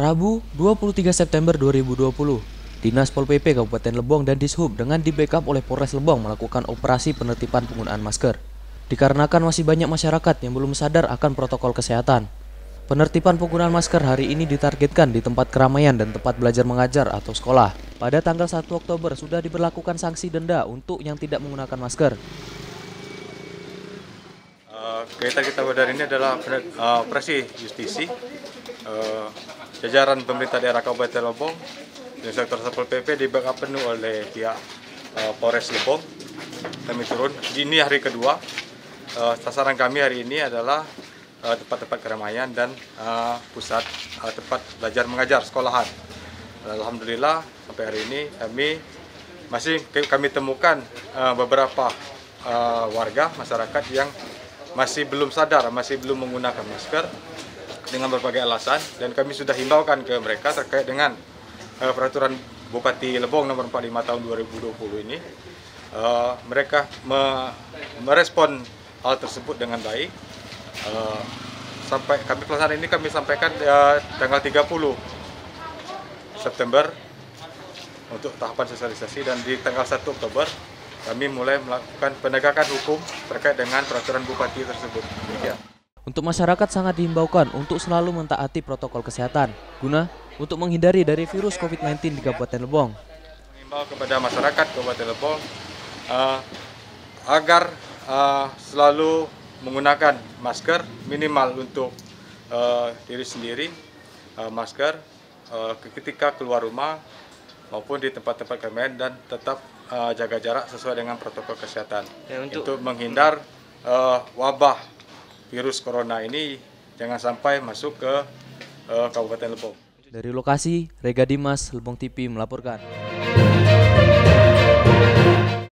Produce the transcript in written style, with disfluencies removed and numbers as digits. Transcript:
Rabu, 23 September 2020, Dinas Pol PP Kabupaten Lebong dan Dishub dengan di-backup oleh Polres Lebong melakukan operasi penertiban penggunaan masker. Dikarenakan masih banyak masyarakat yang belum sadar akan protokol kesehatan. Penertiban penggunaan masker hari ini ditargetkan di tempat keramaian dan tempat belajar mengajar atau sekolah. Pada tanggal 1 Oktober sudah diberlakukan sanksi denda untuk yang tidak menggunakan masker. Kegiatan kita pada hari ini adalah operasi justisi. Jajaran pemerintah daerah Kabupaten Lebong dan sektor Satpol PP di backup penuh oleh pihak Polres Lebong. Kami turun. Ini hari kedua. Sasaran kami hari ini adalah tempat-tempat keramaian dan pusat tempat belajar mengajar sekolahan. Alhamdulillah sampai hari ini kami temukan beberapa warga masyarakat yang masih belum sadar, masih belum menggunakan masker dengan berbagai alasan, dan kami sudah himbaukan ke mereka terkait dengan peraturan Bupati Lebong nomor 45 tahun 2020 ini. Mereka merespon hal tersebut dengan baik. Sampai pelaksanaan ini kami sampaikan tanggal 30 September untuk tahapan sosialisasi, dan di tanggal 1 Oktober kami mulai melakukan penegakan hukum terkait dengan peraturan Bupati tersebut. Demikian. Untuk masyarakat sangat dihimbaukan untuk selalu mentaati protokol kesehatan guna untuk menghindari dari virus COVID-19 di Kabupaten Lebong. Mengimbau kepada masyarakat Kabupaten Lebong agar selalu menggunakan masker minimal untuk diri sendiri, masker ketika keluar rumah maupun di tempat-tempat keramaian, dan tetap jaga jarak sesuai dengan protokol kesehatan untuk menghindar wabah virus corona ini jangan sampai masuk ke Kabupaten Lebong. Dari lokasi, Rega Dimas, Lebong TV melaporkan.